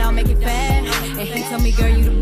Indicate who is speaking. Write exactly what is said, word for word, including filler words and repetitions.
Speaker 1: I'll make it fat. And he told me, girl, you the